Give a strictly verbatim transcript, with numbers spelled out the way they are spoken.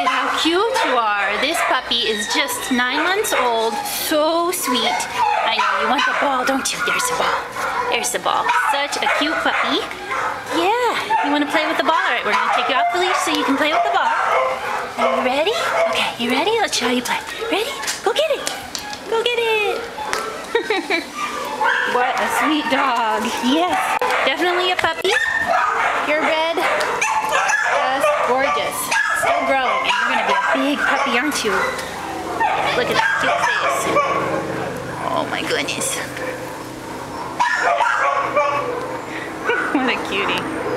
at how cute you are. This puppy is just nine months old. So sweet. I know you want the ball, don't you? There's the ball. There's the ball. Such a cute puppy. Yeah, you want to play with the ball? All right, we're going to take you off the leash so you can play with the ball. Are you ready? Okay, you ready? Let's show you play. Ready? Go get it. Go get it. What a sweet dog. Yes, definitely a puppy. Purebred. Just gorgeous. Still growing, and you're going to be a big puppy, aren't you? Look at that cute face. Oh my goodness. What a cutie.